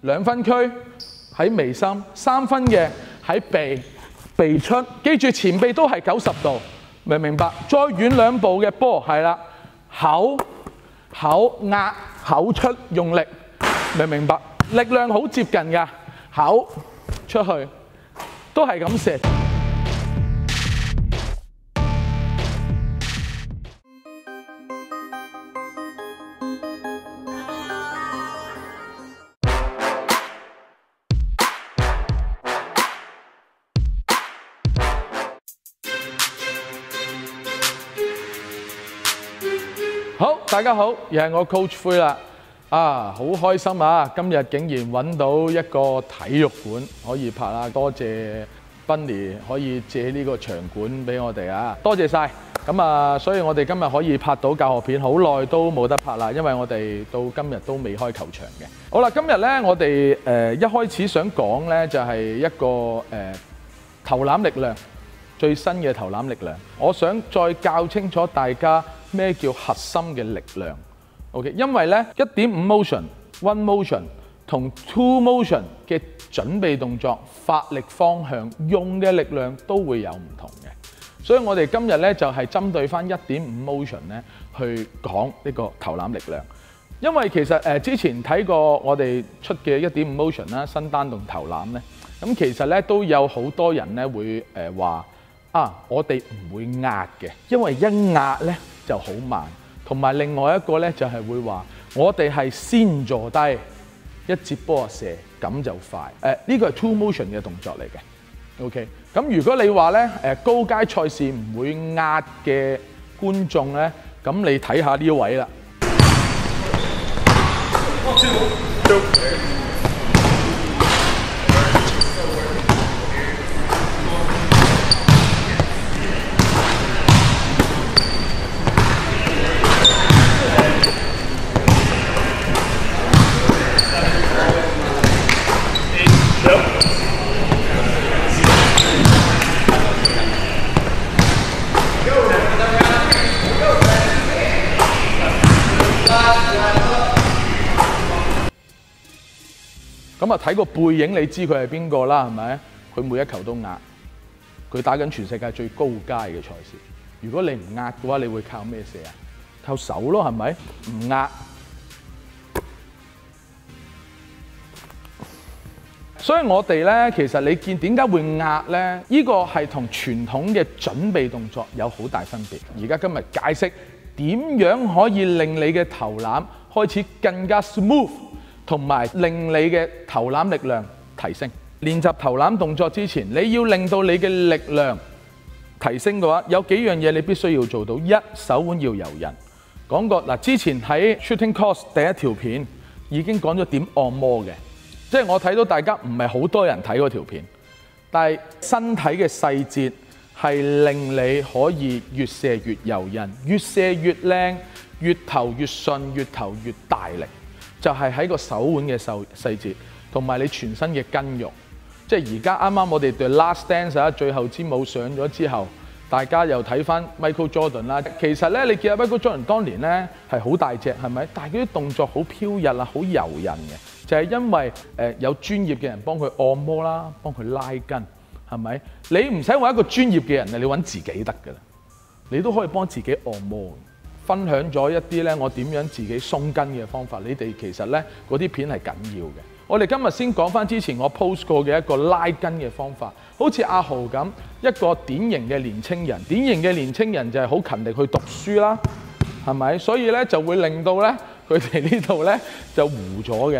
2分區喺眉心，3分嘅喺鼻出。記住前臂都係90度，明唔明白？再遠2步嘅波係啦，口壓口出用力，明唔明白？力量好接近㗎，口出去都係咁射。好，大家好，又係我 Coach 灰啦。好開心啊！今日竟然揾到一個體育館可以拍啦，多謝 Bunny 可以借呢個場館俾我哋啊，多謝晒。咁所以我哋今日可以拍到教學片，好耐都冇得拍啦，因為我哋到今日都未開球場嘅。好啦，今日咧我哋一開始想講咧就係一個投籃力量，最新嘅投籃力量。我想再教清楚大家咩叫核心嘅力量。OK， 因為咧 1.5 motion、1 motion 同2 motion 嘅準備動作、發力方向、用嘅力量都會有唔同嘅，所以我哋今日咧就係針對翻 1.5 motion 咧去講呢個投籃力量。因為其實之前睇過我哋出嘅 1.5 motion 啦，新單動投籃咧，咁其實咧都有好多人咧會話我哋唔會壓嘅，因為一壓咧就好慢。同埋另外一個咧就係會話，我哋係先坐低，一接波射，咁就快。呢個係 2 motion 嘅動作嚟嘅。OK， 咁如果你話咧高階賽事唔會壓嘅觀眾咧，咁你睇下呢位啦。咁睇個背影，你知佢係邊個啦，係咪？佢每一球都壓，佢打緊全世界最高階嘅賽事。如果你唔壓嘅話，你會靠咩射啊？靠手咯，係咪？唔壓。所以我哋咧，其實你見點解會壓咧？呢個係同傳統嘅準備動作有好大分別。而家今日解釋點樣可以令你嘅投籃開始更加 smooth。同埋令你嘅投籃力量提升。練習投籃動作之前，你要令到你嘅力量提升嘅話，有幾樣嘢你必須要做到。一，手腕要柔韌。講過嗱，之前喺 Shooting Course 第一條片已經講咗點按摩嘅，即係我睇到大家唔係好多人睇嗰條片，但係身體嘅細節係令你可以越射越柔韌，越射越靚，越投越順，越投越大力。就係喺個手腕嘅細節，同埋你全身嘅筋肉。即係而家啱啱我哋對 Last Dance 最後之舞上咗之後，大家又睇翻 Michael Jordan 啦。其實咧，你見到 Michael Jordan 當年咧係好大隻，係咪？但係佢啲動作好飄逸啊，好柔韌嘅，就係因為有專業嘅人幫佢按摩啦，幫佢拉筋，係咪？你唔使揾一個專業嘅人，你揾自己得㗎啦，你都可以幫自己按摩。分享咗一啲咧，我點樣自己鬆筋嘅方法。你哋其實咧嗰啲片係緊要嘅。我哋今日先講翻之前我 post 過嘅一個拉筋嘅方法。好似阿豪咁，一個典型嘅年青人，典型嘅年青人就係好勤力去讀書啦，係咪？所以咧就會令到咧佢哋呢度咧就糊咗嘅。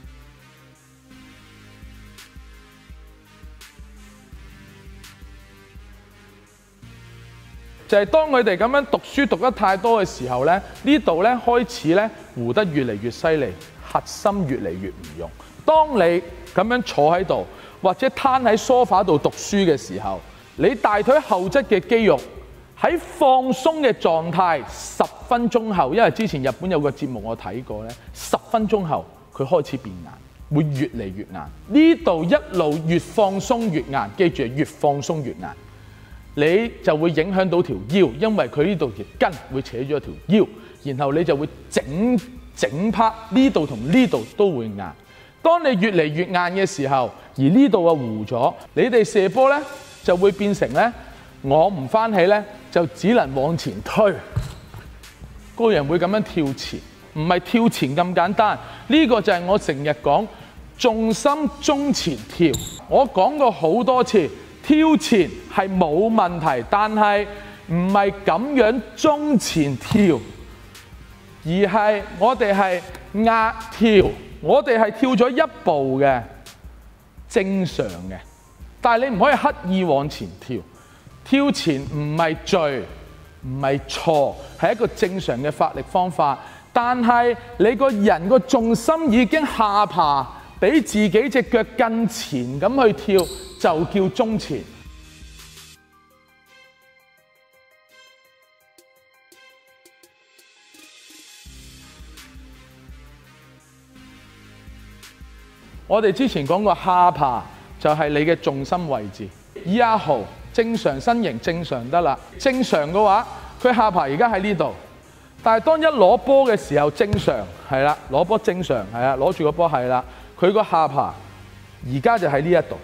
就係當佢哋咁樣讀書讀得太多嘅時候咧，呢度咧開始咧糊得越嚟越犀利，核心越嚟越唔用。當你咁樣坐喺度或者攤喺梳化度讀書嘅時候，你大腿後側嘅肌肉喺放鬆嘅狀態，10分鐘後，因為之前日本有個節目我睇過咧，10分鐘後佢開始變硬，會越嚟越硬。呢度一路越放鬆越硬，記住越放鬆越硬。你就會影響到條腰，因為佢呢度條筋會扯咗條腰，然後你就會整拍呢度同呢度都會硬。 當你越嚟越硬嘅時候，而呢度啊糊咗，你哋射波咧就會變成咧，我唔翻起咧，就只能往前推。個人會咁樣跳前，唔係跳前咁簡單。呢個就係我成日講重心中前跳。我講過好多次，跳前係冇問題，但係唔係咁樣中前跳，而係我哋係壓跳。我哋係跳咗一步嘅，正常嘅，但係你唔可以刻意往前跳。跳前唔係罪，唔係錯，係一個正常嘅發力方法。但係你個人個重心已經下爬，比自己隻腳更前咁去跳，就叫中前。我哋之前講過下爬就係你嘅重心位置。2號正常身形正常得啦，正常嘅話佢下爬而家喺呢度，但係當一攞波嘅時候正常係啦，攞波正常係啊，攞住個波係啦，佢個下爬而家就喺呢一度，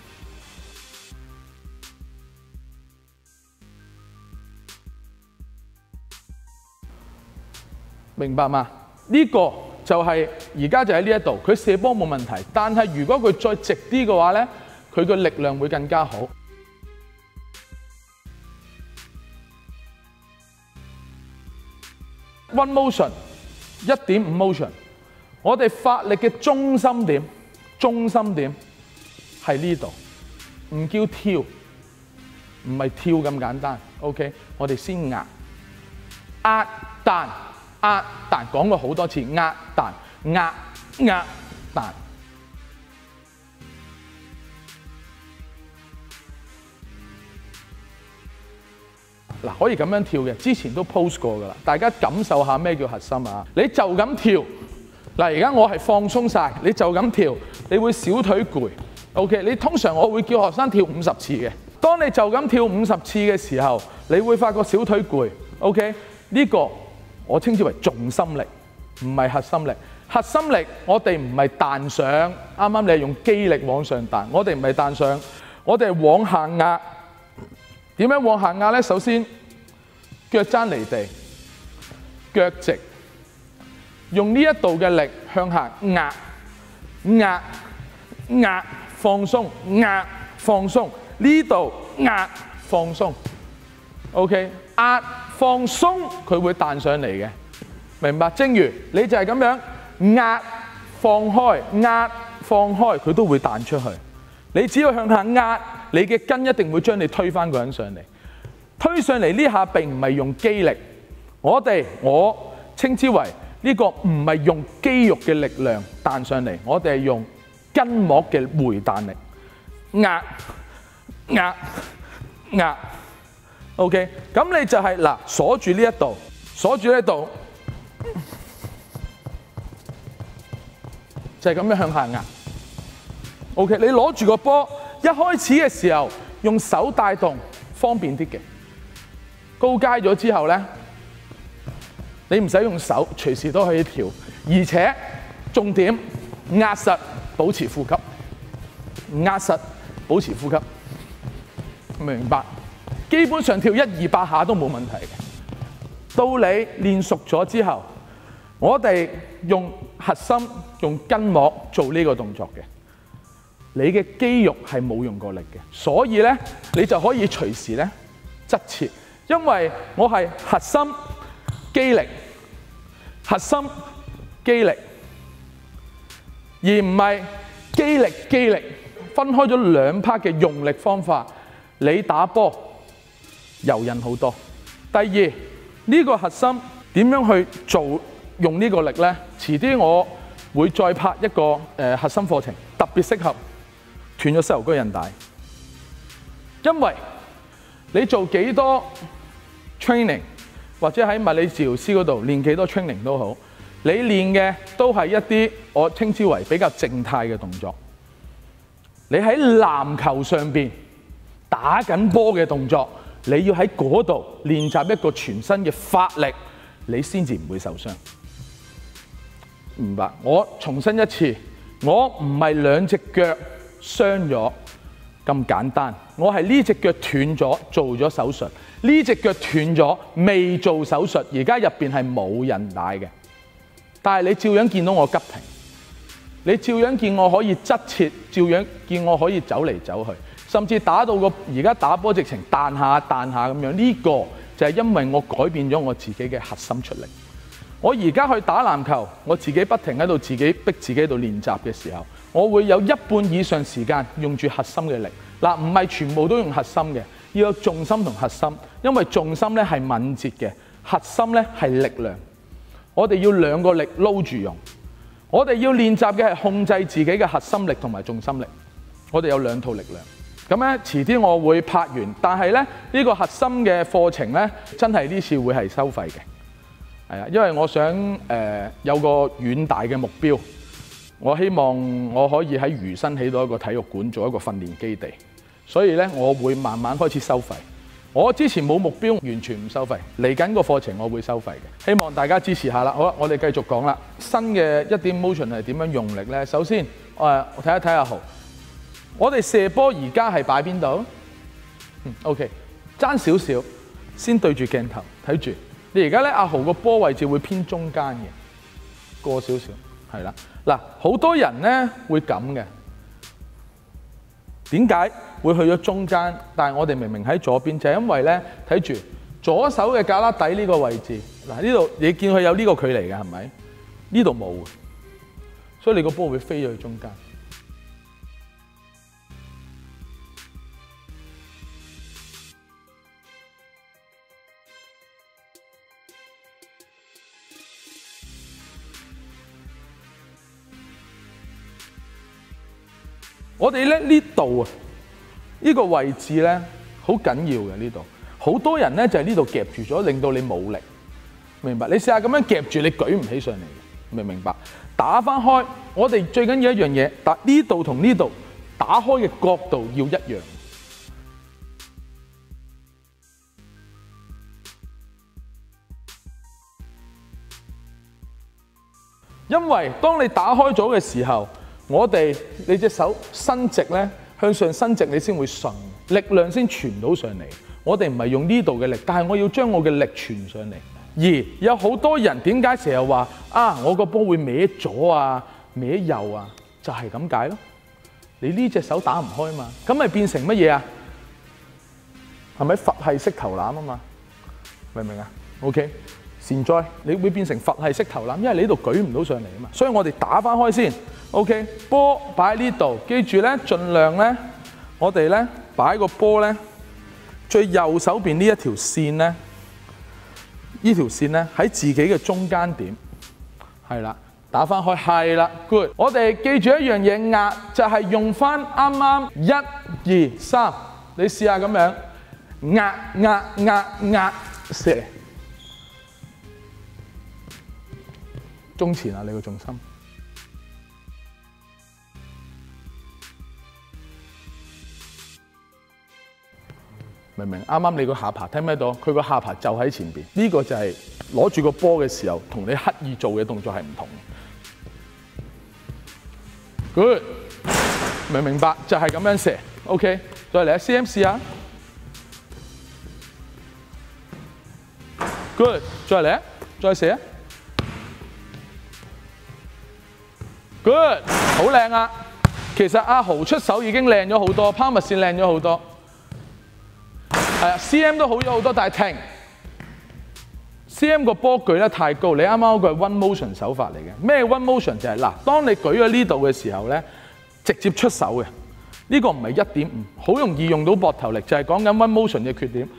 明白嗎？呢個就係而家就喺呢一度，佢射波冇問題，但係如果佢再直啲嘅話咧，佢個力量會更加好。One motion 1.5 motion， 我哋發力嘅中心點係呢度，唔叫跳，唔係跳咁簡單。OK， 我哋先壓彈。壓彈講過好多次，壓彈壓彈。嗱，可以咁樣跳嘅，之前都 post 過㗎啦，大家感受下咩叫核心啊！你就咁跳，嗱，而家我係放鬆晒，你就咁跳，你會小腿攰。OK， 你通常我會叫學生跳50次嘅，當你就咁跳50次嘅時候，你會發覺小腿攰。OK， 呢個我稱之為重心力，唔係核心力。核心力我哋唔係彈上，啱啱你係用肌力往上彈，我哋唔係彈上，我哋係往下壓。點樣往下壓咧？首先腳踭離地，腳直，用呢一度嘅力向下壓，放鬆，壓放鬆，呢度壓放鬆。OK， 壓放鬆佢會彈上嚟嘅，明白？正如你就係咁樣壓放開，壓放開佢都會彈出去。你只要向下壓，你嘅筋一定會將你推返個人上嚟。推上嚟呢下並唔係用肌力，我稱之為呢個唔係用肌肉嘅力量彈上嚟，我哋係用筋膜嘅回彈力，壓。OK， 咁你就係嗱鎖住呢一度，就係咁樣向下壓。OK， 你攞住個波，一開始嘅時候用手帶動方便啲嘅，高階咗之後咧，你唔使用手，隨時都可以跳，而且重點壓實，保持呼吸，明白？基本上跳100-200下都冇問題嘅。到你練熟咗之後，我哋用核心、用筋膜做呢個動作嘅。你嘅肌肉係冇用過力嘅，所以咧你就可以隨時咧側切，因為我係核心肌力，而唔係肌力，分開咗2 part 嘅用力方法。你打波柔韌好多。第二，呢個核心點樣去做用呢個力咧？遲啲我會再拍一個核心課程，特別適合斷咗膝頭哥韌帶，因為你做幾多 training 或者喺物理治療師嗰度練幾多 training 都好，你練嘅都係一啲我稱之為比較靜態嘅動作。你喺籃球上邊打緊波嘅動作，你要喺嗰度練習一個全身嘅發力，你先至唔會受傷。明白？我重申一次， 我唔係兩隻腳傷咗咁簡單，我係呢隻腳斷咗做咗手術，呢隻腳斷咗未做手術，而家入邊係冇韌帶嘅，但係你照樣見到我急停，你照樣見我可以側切，照樣見我可以走嚟走去，甚至打到而家打波直情彈下彈下咁樣，呢個就係因為我改變咗我自己嘅核心出嚟。我而家去打籃球，我自己不停喺度自己逼自己喺度練習嘅時候，我會有一半以上時間用住核心嘅力。嗱，唔係全部都用核心嘅，要有重心同核心，因為重心咧係敏捷嘅，核心咧係力量。我哋要兩個力撈住用。我哋要練習嘅係控制自己嘅核心力同埋重心力。我哋有兩套力量。咁咧，遲啲我會拍完，但係咧呢個核心嘅課程咧，真係呢次會係收費嘅。係啊，因為我想有個遠大嘅目標，我希望我可以喺餘生起到一個體育館，做一個訓練基地。所以咧，我會慢慢開始收費。我之前冇目標，完全唔收費。嚟緊個課程我會收費嘅，希望大家支持下啦。好啦，我哋繼續講啦。新嘅一點 motion 係點樣用力咧？首先，我睇一睇阿豪，我哋射波而家係擺邊度？OK， 爭少少，先對住鏡頭睇住。你而家咧，阿豪個波位置會偏中間嘅，過少少，係啦。嗱，好多人咧會咁嘅，點解會去咗中間？但係我哋明明喺左邊，就係因為咧睇住左手嘅胳肋底呢個位置。嗱，呢度你見佢有呢個距離嘅係咪？呢度冇嘅，所以你個波會飛咗去中間。我哋咧呢度啊，呢個位置咧好緊要嘅呢度，好多人咧就係呢度夾住咗，令到你冇力，明白？你試下咁樣夾住，你舉唔起上嚟嘅，明唔明白？打翻開，我哋最緊要一樣嘢，打呢度同呢度打開嘅角度要一樣，因為當你打開咗嘅時候。你隻手伸直咧，向上伸直你先會順，力量先傳到上嚟。我哋唔係用呢度嘅力，但係我要將我嘅力傳上嚟。而有好多人點解成日話啊，我個波會歪左啊、歪右啊，就係咁解咯。你呢隻手打唔開嘛，咁咪變成乜嘢啊？係咪佛系式投籃啊嘛？明唔明啊 ？OK。善哉，你會變成佛系式投籃，因為你呢度舉唔到上嚟啊嘛，所以我哋打翻開先 ，OK， 波擺喺呢度，記住咧，盡量咧，我哋咧擺個波咧，最右手邊呢一條線咧，呢條線咧喺自己嘅中間點，係啦，打翻開，係啦 ，good， 我哋記住一樣嘢，壓就係用翻啱啱1、2、3，你試下咁樣壓射。中前啊！你個重心明唔明？啱啱你個下巴聽唔聽到？佢個下巴就喺前邊，呢個就係攞住個波嘅時候，同你刻意做嘅動作係唔同嘅。Good， 明唔明白？就係咁樣射。OK， 再嚟一 CM 試下。Good， 再嚟啊！再射啊！Good， 好靚啊！其實阿豪出手已經靚咗好多，拋物線靚咗好多。係啊 ，CM 都好咗好多，但係停。CM 個波舉得太高，你啱啱嗰個係 one motion 手法嚟嘅。咩 one motion 就係嗱，當你舉咗呢度嘅時候咧，直接出手嘅。呢個唔係1.5，好容易用到膊頭力，就係講緊 one motion 嘅缺點。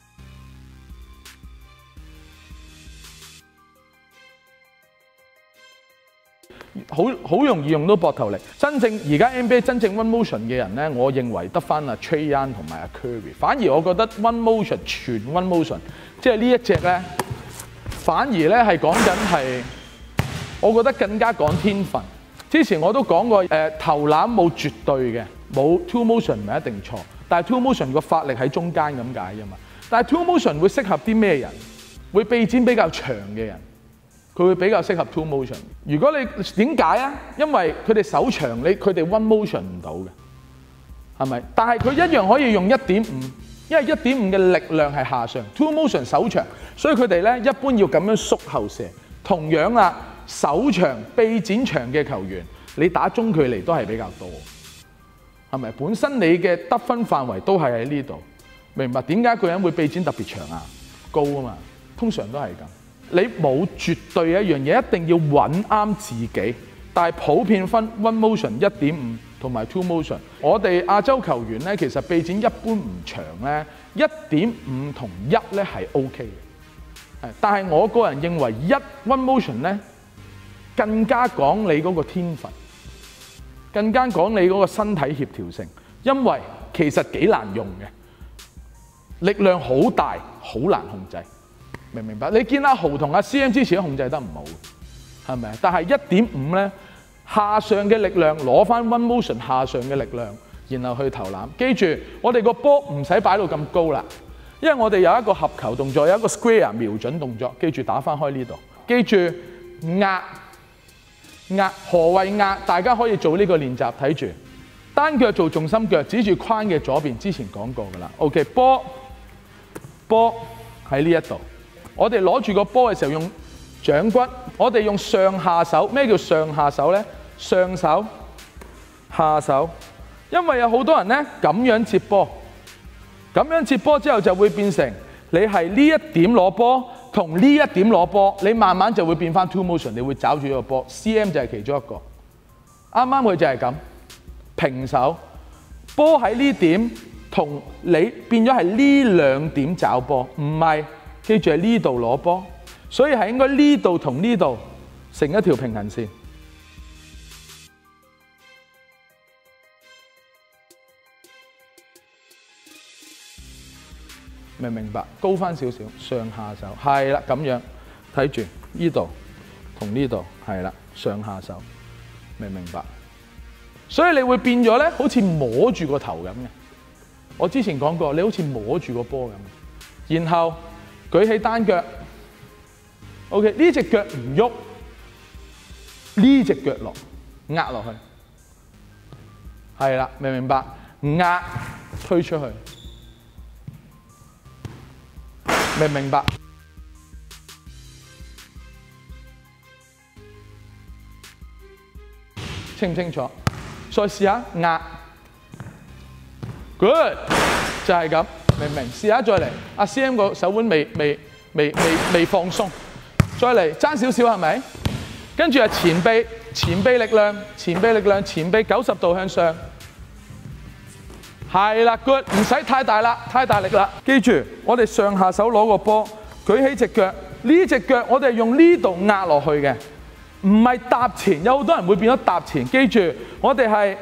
好容易用到膊頭力。真正而家 NBA 真正 one motion 嘅人咧，我認為得翻阿 Trae Young 同埋阿 Curry。反而我覺得 one motion 全 one motion， 即係呢一隻咧，反而咧係講緊係，我覺得更加講天分。之前我都講過，投籃冇絕對嘅，冇 two motion 唔係一定錯，但係 two motion 個發力喺中間咁解啫嘛。但係 two motion 會適合啲咩人？會臂展比較長嘅人。 佢會比較適合 two motion。如果你點解啊？因為佢哋手長，佢哋 one motion 唔到嘅，係咪？但係佢一樣可以用1.5，因為1.5嘅力量係下上 ，two motion 手長，所以佢哋咧一般要咁樣縮後射。同樣啦，手長、臂展長嘅球員，你打中距離都係比較多，係咪？本身你嘅得分範圍都係喺呢度，明白點解一個人會臂展特別長啊？高啊嘛，通常都係咁。你冇絕對一樣嘢，一定要揾啱自己。但係普遍分 one motion 1.5同埋 two motion。我哋亞洲球員咧，其實臂展一般唔長咧，1.5同1咧係 OK 嘅。但係我個人認為one motion 咧更加講你嗰個天分，更加講你嗰個身體協調性，因為其實幾難用嘅，力量好大，好難控制，明唔明白？你見阿豪同阿 CM 之前都控制得唔好，係咪？但係1.5咧下上嘅力量攞翻 one motion 下上嘅力量，然後去投籃。記住，我哋個波唔使擺到咁高啦。因為我哋有一個合球動作，有一個 square 瞄準動作，記住打翻開呢度。記住壓，何謂壓？大家可以做呢個練習，睇住單腳做重心腳，指住框嘅左邊，之前講過㗎啦。OK， 波喺呢一度，我哋攞住個波嘅時候用掌骨，我哋用上下手。咩叫上下手呢？上手、下手，因為有好多人呢咁樣接波。咁樣接波之後就會變成你係呢一點攞波同呢一點攞波，你慢慢就會變翻 two motion， 你會找住個波。CM 就係其中一個，啱啱佢就係咁平手，波喺呢點同你變咗係呢兩點找波，唔係，記住係呢度攞波，所以係應該呢度同呢度成一條平行線。明唔明白？高翻少少，上下手，係啦，咁樣睇住呢度同呢度，係啦，上下手，明唔明白？所以你會變咗咧，好似摸住個頭咁嘅。我之前講過，你好似摸住個波咁，然後舉起單腳 ，OK， 呢隻腳唔喐，呢隻腳落，壓落去，係啦，明唔明白？壓推出去。明唔明白？清唔清楚？再試下壓 ，good 就係咁，明唔明？試下再嚟，阿 CM 個手腕未放鬆，再嚟爭少少係咪？跟住係前臂力量，前臂90度向上。係啦 ，good， 唔使太大啦，太大力啦。記住，我哋上下手攞個波，舉起隻腳，呢隻腳我哋係用呢度壓落去嘅，唔係踏前。有好多人會變咗踏前。記住，我哋係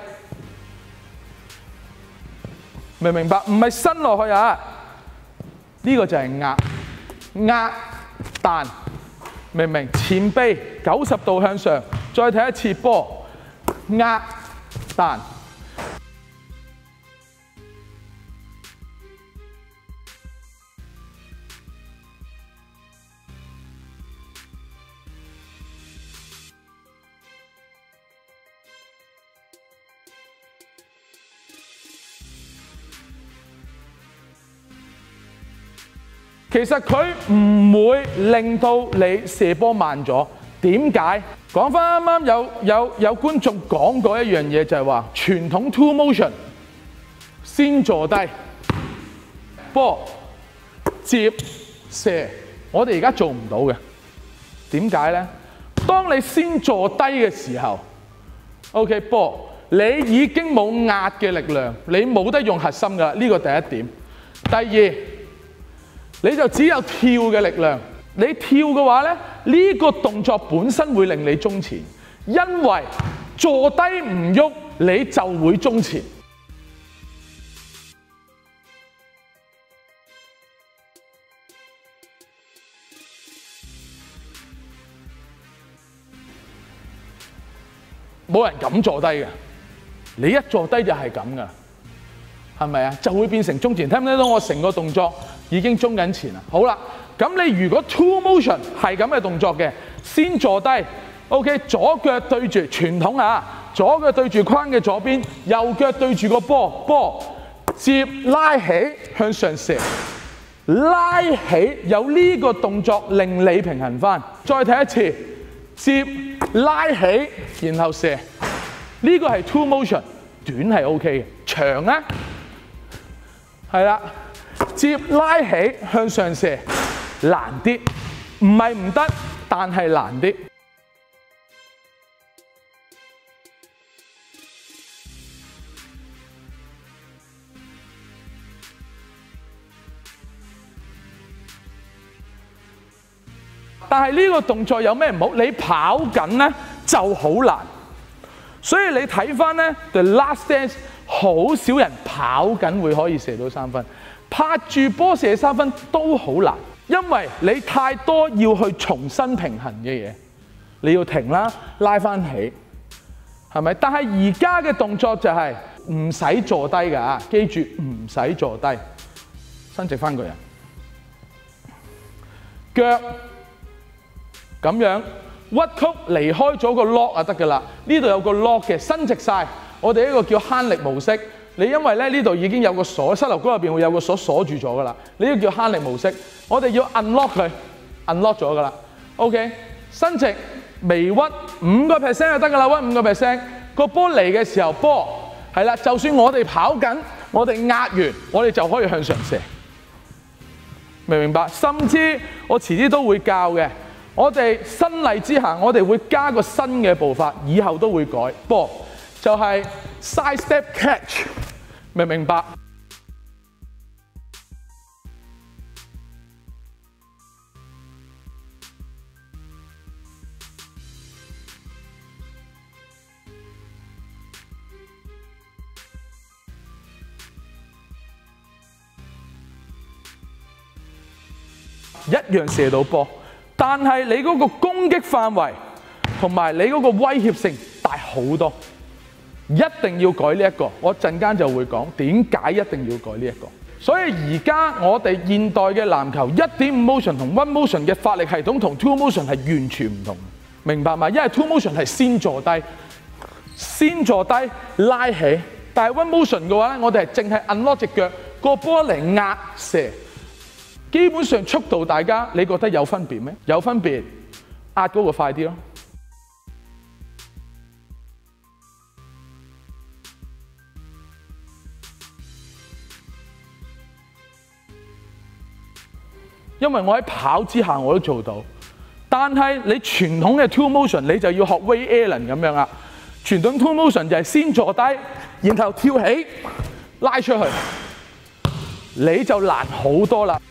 明唔明白？唔係伸落去啊，呢個就係壓彈，明唔明？前臂90度向上，再睇一次波，壓彈。其實佢唔會令到你射波慢咗，點解？講翻啱啱有觀眾講過一樣嘢，就係話傳統 two motion 先坐低，波接射，我哋而家做唔到嘅，點解咧？當你先坐低嘅時候 ，OK 波，你已經冇壓嘅力量，你冇得用核心㗎啦，呢個第一點。第二，你就只有跳嘅力量。你跳嘅話咧，呢個動作本身會令你中前，因為坐低唔喐，你就會中前。冇人敢坐低嘅，你一坐低就係咁噶，係咪啊？就會變成中前。聽唔聽到我成個動作已經中緊前啦？好啦，咁你如果 two motion 係咁嘅動作嘅， 先坐低 ，OK， 左腳對住傳統啊，左腳對住框嘅左邊，右腳對住個波，接拉起向上射，拉起有呢個動作令你平衡翻。再睇一次，接拉起然後射，呢個係 two motion， 短係 OK 嘅，長咧係啦，接拉起向上射難啲，唔係唔得，但係難啲。但係呢個動作有咩唔好？你跑緊咧就好難，所以你睇翻咧 The Last Dance， 好少人跑緊會可以射到3分，拍住波射3分都好難，因為你太多要去重新平衡嘅嘢，你要停啦，拉翻起，係咪？但係而家嘅動作就係唔使坐低㗎，記住唔使坐低，伸直翻個人，腳。咁樣屈曲離開咗個 lock 就得㗎啦。呢度有個 lock 嘅，伸直晒。我哋呢個叫慳力模式。你因為咧呢度已經有個鎖，膝頭哥入邊會有個鎖鎖住咗㗎啦。呢個叫慳力模式。我哋要 unlock 佢 ，unlock 咗㗎啦。OK， 伸直微屈5% 就得㗎啦，屈5%。個波嚟嘅時候，波係啦，就算我哋跑緊，我哋壓完，我哋就可以向上射。明唔明白？甚至我遲啲都會教嘅。我哋新例之下，我哋會加個新嘅步伐，以後都會改。波就係 side step catch， 明唔明白？一樣射到波。但係你嗰個攻擊範圍同埋你嗰個威脅性大好多，一定要改呢一個。我陣間就會講點解一定要改呢一個。所以而家我哋現代嘅籃球1.5 motion 同1 motion 嘅發力系統同2 motion 係完全唔同，明白嗎？因為2 motion 係先坐低拉起，但係1 motion 嘅話咧，我哋係淨係 unlock 隻腳，個波嚟壓射。基本上速度，大家你覺得有分別咩？有分別，壓嗰個快啲咯。因為我喺跑之下我都做到，但係你傳統嘅 two motion 你就要學 Ray Allen 咁樣啦。傳統 two motion 就係先坐低，然後跳起拉出去，你就難好多啦。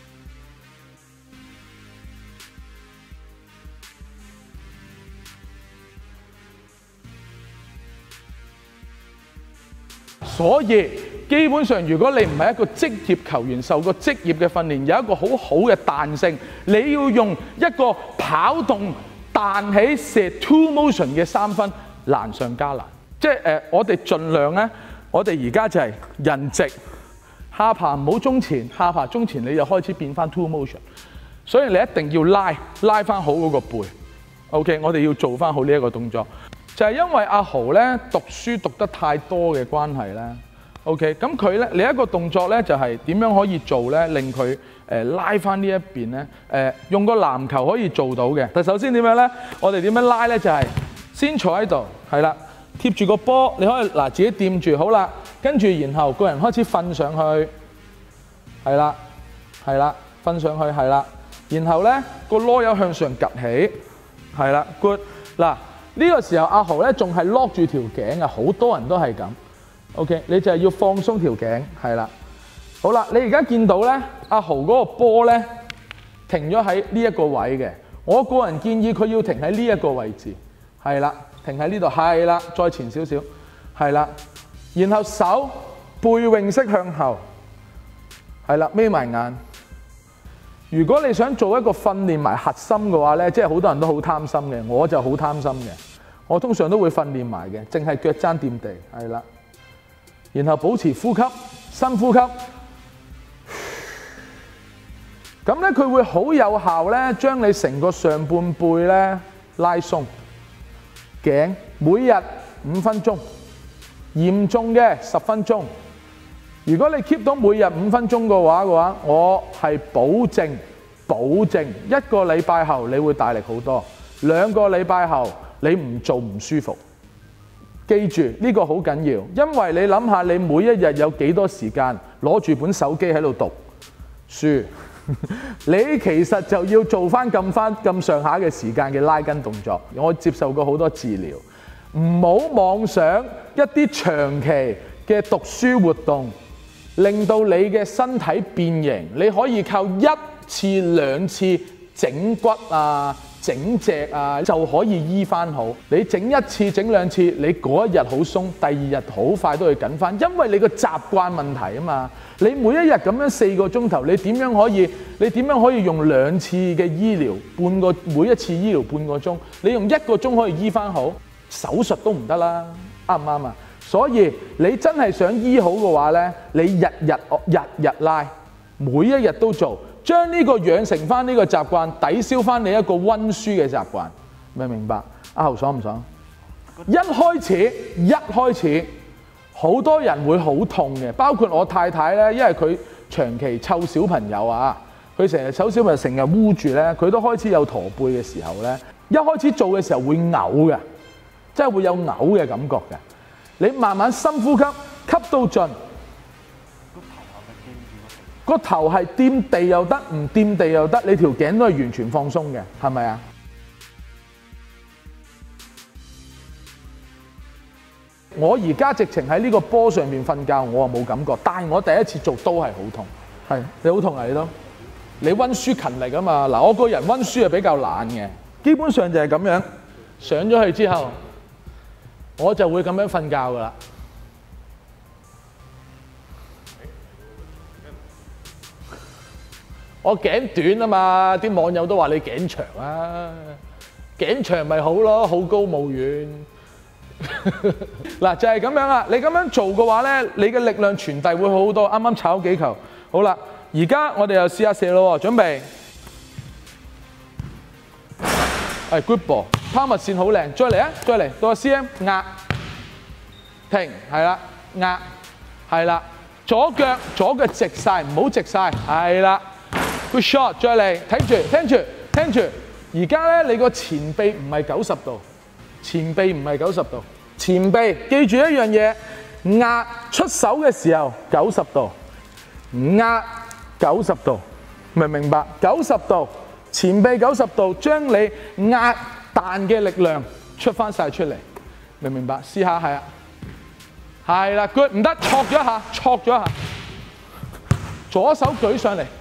所以基本上，如果你唔係一個職業球員，受過職業嘅訓練，有一個好好嘅彈性，你要用一個跑動彈起射 two motion 嘅3分，難上加難。即係我哋盡量咧，我哋而家就係人直，下巴唔好中前，下巴中前你就開始變翻 two motion。所以你一定要拉翻好嗰個背。OK， 我哋要做翻好呢一個動作。就係因為阿豪咧讀書讀得太多嘅關係咧 ，OK， 咁佢咧另一個動作咧就係點樣可以做咧，令佢拉翻呢一邊咧，用個籃球可以做到嘅。但首先點樣咧？我哋點樣拉咧？就係先坐喺度，係啦，貼住個波，你可以嗱自己掂住，好啦，跟住然後個人開始瞓上去，係啦，瞓上去係啦，然後咧個籮柚向上趌起，係啦 ，good 嗱。呢個時候阿豪咧仲係 lock 住條頸啊，好多人都係咁。OK， 你就係要放鬆條頸，係啦。好啦，你而家見到咧，阿豪嗰個波咧停咗喺呢一個位嘅。我個人建議佢要停喺呢一個位置，係啦，停喺呢度，係啦，再前少少，係啦。然後手背泳式向後，係啦，眯埋眼。如果你想做一個訓練埋核心嘅話咧，即係好多人都好貪心嘅，我就好貪心嘅。我通常都會訓練埋嘅，淨係腳踭掂地，係啦。然後保持呼吸，深呼吸。咁咧佢會好有效咧，將你成個上半背咧拉鬆，頸每日5分鐘，嚴重嘅10分鐘。如果你 keep 到每日5分鐘嘅話，我係保證1個禮拜後你會大力好多，2個禮拜後你唔做唔舒服。記住呢個好緊要，因為你諗下你每一日有幾多時間攞住本手機喺度讀書，你其實就要做翻咁上下嘅時間嘅拉筋動作。我接受過好多治療，唔好妄想一啲長期嘅讀書活動令到你嘅身體變形，你可以靠1次2次整骨啊、整隻啊就可以醫翻好。你整1次整2次，你嗰一日好鬆，第2日好快都會緊翻，因為你個習慣問題啊嘛。你每一日咁樣4個鐘頭，你點樣可以用2次嘅醫療每一次醫療半個鐘，你用1個鐘可以醫翻好，手術都唔得啦，啱唔啱啊？所以你真係想醫好嘅話呢，你日日拉，每一日都做。將呢個養成翻呢個習慣，抵消翻你一個溫書嘅習慣，明唔明白？阿豪爽唔爽？一開始好多人會好痛嘅，包括我太太咧，因為佢長期湊小朋友啊，佢成日湊小朋友成日污住咧，佢都開始有駝背嘅時候咧，一開始做嘅時候會嘔嘅，即係會有嘔嘅感覺嘅。你慢慢深呼吸，吸到盡。個頭係掂地又得，唔掂地又得，你條頸都係完全放鬆嘅，係咪啊？我而家直情喺呢個波上面瞓覺，我冇感覺，但係我第一次做都係好痛。係你好痛啊！你都你溫書勤力啊嘛。嗱，我個人溫書係比較懶嘅，基本上就係咁樣上咗去之後，我就會咁樣瞓覺噶啦。我頸短啊嘛，啲網友都話你頸長啊，頸長咪好咯，好高騖遠。嗱就係咁樣啦，你咁樣做嘅話咧，你嘅力量傳遞會好好多。啱啱炒幾球，好啦，而家我哋又試下射咯喎，準備。係 good ball， 拋物線好靚，再嚟啊，再嚟到個 CM 壓停，係啦，壓係啦，左腳直晒，唔好直晒，係啦。Good shot， 再嚟，聽住。而家咧，你個前臂唔係90度，前臂記住一樣嘢，壓出手嘅時候90度，壓90度，明唔明白？90度，前臂90度，將你壓彈嘅力量出翻晒出嚟，明唔明白？試下係啊，係啦 ，good， 唔得，挫咗一下。左手舉上嚟，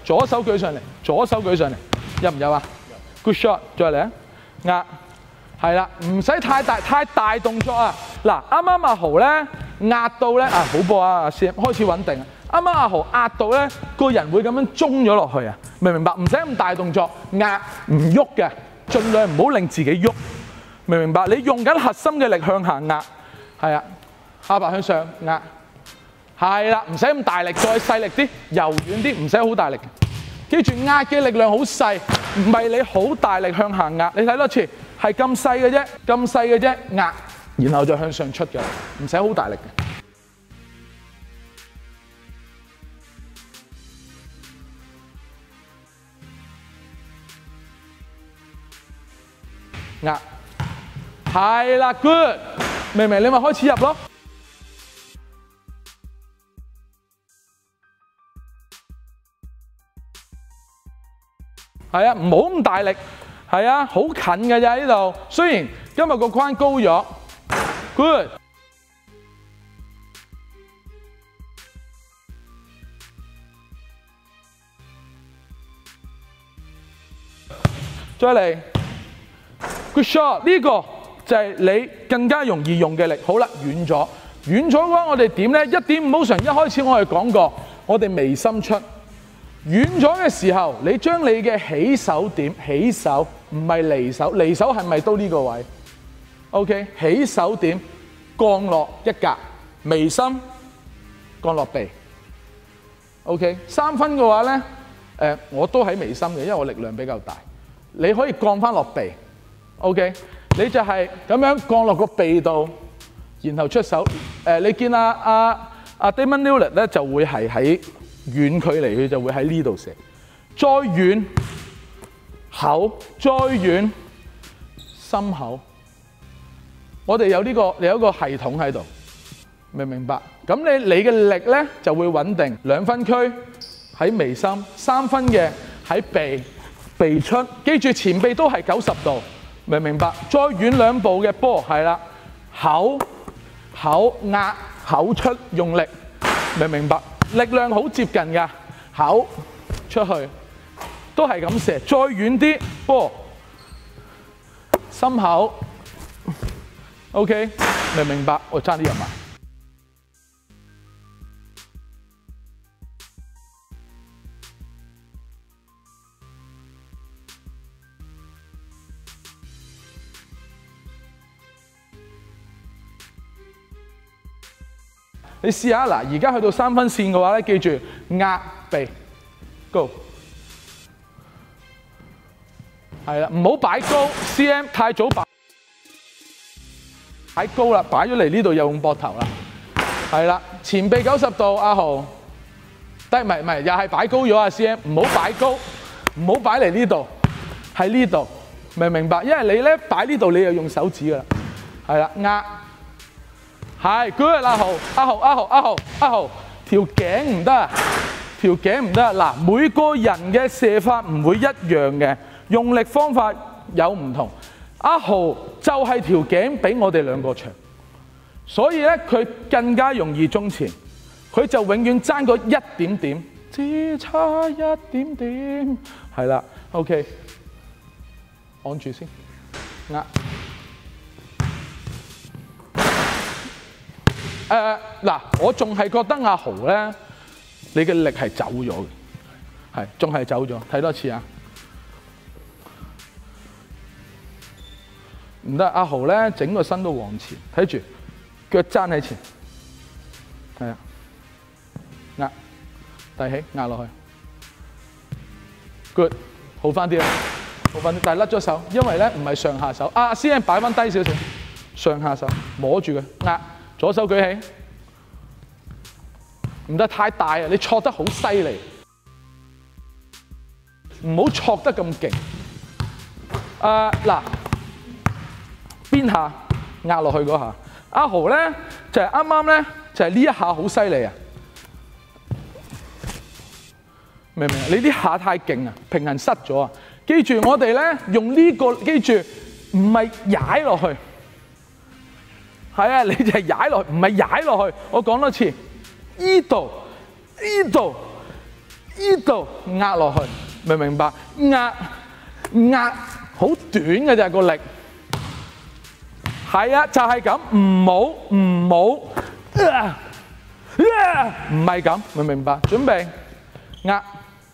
入唔入啊 ？Good shot， 再嚟啊！壓係啦，唔使太大動作啊！嗱，啱啱阿豪咧壓到咧啊，好波啊！阿 CM 開始穩定。啱啱阿豪壓到咧，個人會咁樣中咗落去啊！明唔明白？唔使咁大動作，壓唔喐嘅，盡量唔好令自己喐，明唔明白？你用緊核心嘅力向下壓，係啊，下巴向上壓。係啦，唔使咁大力，再細力啲，柔軟啲，唔使好大力。記住壓嘅力量好細，唔係你好大力向下壓。你睇多次，係咁細嘅啫，壓，然後再向上出嘅，唔使好大力嘅。壓，係啦 ，good， 明唔明？你咪開始入咯。係啊，唔好咁大力，係啊，好近嘅咋呢度。雖然今日個框高咗 ，good。再嚟 ，good shot。呢個就係你更加容易用嘅力。好啦，遠咗嘅話，我哋點咧？1.5 motion一開始我哋講過，我哋眉心出。遠咗嘅時候，你將你嘅起手點，起手唔係離手，離手係咪都呢個位 ？OK， 起手點降落一格，眉心降落鼻。OK， 3分嘅話咧，我都喺眉心嘅，因為我力量比較大。你可以降翻落鼻 OK， 你就係咁樣降落個鼻度，然後出手。你見阿 Damian Lillard 咧就會係喺遠距離，佢就會喺呢度射，再遠口，再遠心口。我哋有一個系統喺度，明唔明白？咁你嘅力咧就會穩定。2分區喺眉心，3分嘅喺鼻出，記住前臂都係90度，明唔明白？再遠2步嘅波係啦，口壓口出用力，明唔明白？力量好接近㗎，口出去都係咁射，再遠啲波心口 ，OK， 明唔明白？我差啲入埋。你試下嗱，而家去到3分線嘅話咧，記住壓鼻 ，Go， 係啦，唔好擺高 ，CM 太早擺高啦，擺咗嚟呢度又用膊頭啦，係啦，前臂90度，阿豪，得唔係，又係擺高咗啊 ，CM， 唔好擺高，唔好擺嚟呢度，喺呢度，明唔明白？因為你咧擺呢度，你又用手指噶啦，係啦，壓。係 good， 阿豪，條頸唔得，條頸唔得。嗱，每個人嘅射法唔會一樣嘅，用力方法有唔同。阿豪就係條頸比我哋2個長，所以咧佢更加容易中前，佢就永遠爭個一點點，只差一點點。係啦 ，OK， 按住先，壓。嗱，我仲係覺得阿豪咧，你嘅力係走咗嘅，係仲係走咗。睇多次啊！唔得，阿豪咧整個身都往前，睇住腳踭喺前，係啊，壓遞起壓落去 ，good， 好翻啲啦，好翻啲，但係甩咗手，因為咧唔係上下手。CM 擺翻低少少，上下手摸住佢壓。左手舉起，唔得太大啊！你挫得好犀利，唔好挫得咁勁。嗱，邊下壓落去嗰下，阿豪咧就係啱啱咧就係呢一下好犀利啊！明唔明啊？你啲下太勁啊，平衡失咗啊！記住我哋咧用呢個，記住唔係踩落去。係啊，你就係踩落去，唔係踩落去。我講多次，依度壓落去，明唔明白？壓好短嘅就係個力。係啊，就係咁，唔好，唔係咁，明唔明白？準備壓，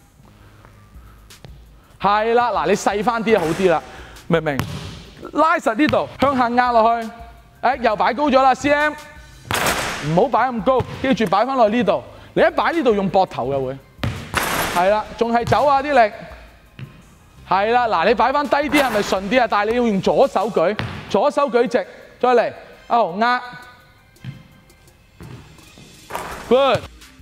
係啦，嗱，你細翻啲好啲啦，明唔明？拉實呢度，向下壓落去。又擺高咗啦 ，CM， 唔好擺咁高，記住擺翻落呢度。你一擺呢度用膊頭嘅會，係啦，仲係走啊啲力，係啦，嗱你擺翻低啲係咪順啲啊？但係你要用左手舉直，再嚟，壓 ，good。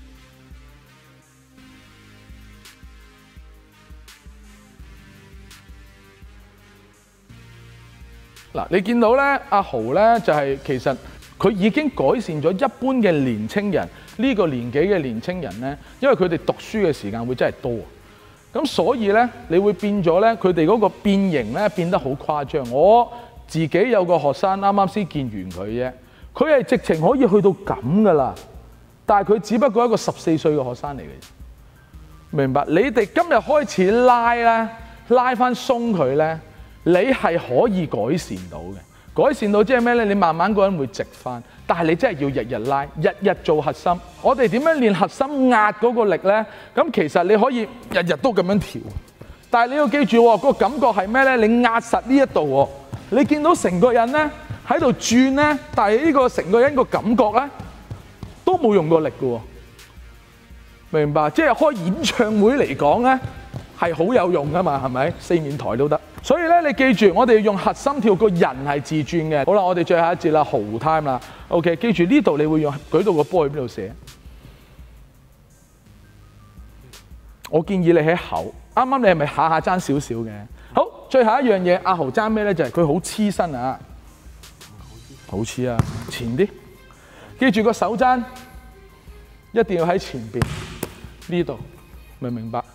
嗱，你見到咧，阿豪咧就係其實佢已經改善咗一般嘅年青人呢個年紀嘅年青人咧，因為佢哋讀書嘅時間會真係多，咁所以咧你會變咗咧佢哋嗰個變形咧變得好誇張。我自己有個學生啱啱先見完佢啫，佢係直情可以去到咁噶啦，但係佢只不過係一個14歲嘅學生嚟嘅，明白？你哋今日開始拉翻鬆佢咧。你係可以改善到嘅，改善到即係咩咧？你慢慢個人會直翻，但係你真係要日日拉，日日做核心。我哋點樣練核心壓嗰個力咧？咁其實你可以日日都咁樣調，但係你要記住喎，個感覺係咩咧？你壓實呢一度喎，你見到成個人咧喺度轉咧，但係呢個成個人個感覺咧都冇用過力嘅喎，明白？即係開演唱會嚟講咧係好有用噶嘛，係咪？4面台都得。 所以咧，你記住，我哋要用核心跳，個人係自轉嘅。好啦，我哋最後一節啦，豪 time 啦。OK， 記住呢度你會用舉到個波去邊度寫？我建議你喺口。啱啱你係咪下下爭少少嘅？好，最後一樣嘢，阿豪爭咩咧？就係佢好黐身啊！好黐啊！前啲，記住個手踭一定要喺前邊呢度，明唔明白？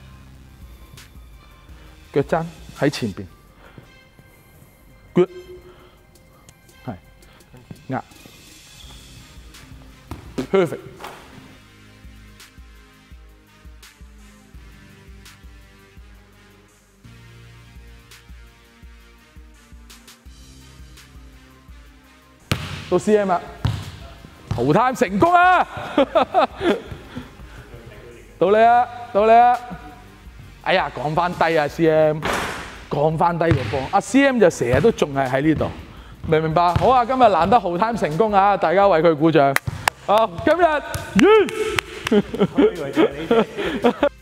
腳踭喺前邊 ，good， 係壓 ，perfect。到 CM 啦，豪 time 成功啊！到你啊，到你啊！哎呀，降翻低啊 CM， 降翻低個波。阿 CM 就成日都仲係喺呢度，明唔明白？好啊，今日難得豪 time 成功啊！大家為佢鼓掌。好，今日完。